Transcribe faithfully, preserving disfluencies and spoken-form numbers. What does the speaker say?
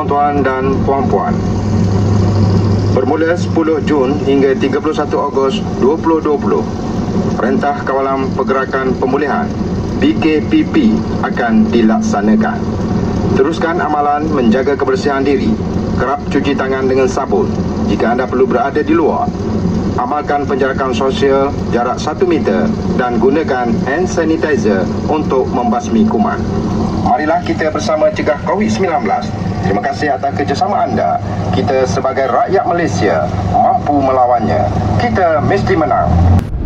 tuan-tuan dan puan-puan. Bermula sepuluh Jun hingga tiga puluh satu Ogos dua ribu dua puluh, Perintah Kawalan Pergerakan Pemulihan B K P P akan dilaksanakan. Teruskan amalan menjaga kebersihan diri, kerap cuci tangan dengan sabun. Jika anda perlu berada di luar, amalkan penjarakan sosial jarak satu meter dan gunakan hand sanitizer untuk membasmi kuman. Marilah kita bersama cegah COVID sembilan belas. Terima kasih atas kerjasama anda. Kita sebagai rakyat Malaysia mampu melawannya. Kita mesti menang.